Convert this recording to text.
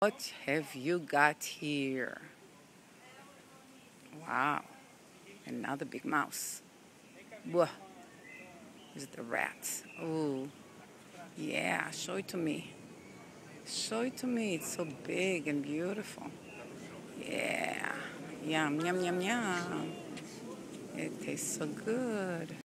What have you got here? Wow, another big mouse. Whoa, is it the rats? Oh, yeah, show it to me. Show it to me. It's so big and beautiful. Yeah, yum, yum, yum, yum. It tastes so good.